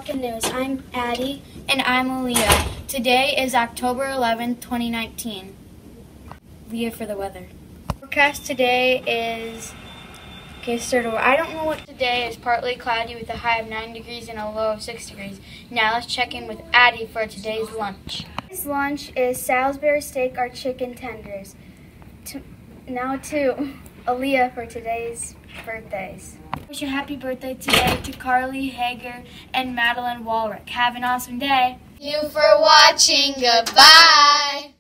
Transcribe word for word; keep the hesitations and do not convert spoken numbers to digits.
Falcon News. I'm Addie. And I'm Aaliyah. Today is October eleventh, twenty nineteen. Leah for the weather. Forecast today is, okay, start over. I don't know what today is. Partly cloudy with a high of nine degrees and a low of six degrees. Now let's check in with Addie for today's lunch. Today's lunch is Salisbury steak or chicken tenders. To, now to Aaliyah for today's birthdays. Wish a happy birthday today to Carly Hager and Madeline Walrick. Have an awesome day. Thank you for watching. Goodbye.